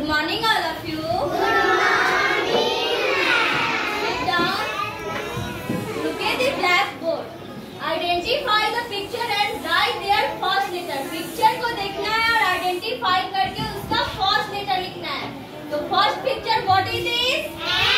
Good morning, all of you. Good morning. Sit down. Look at the blackboard. Identify the picture and write their first letter. Picture को देखना है और identify करके उसका first letter लिखना है. तो first picture, what is this?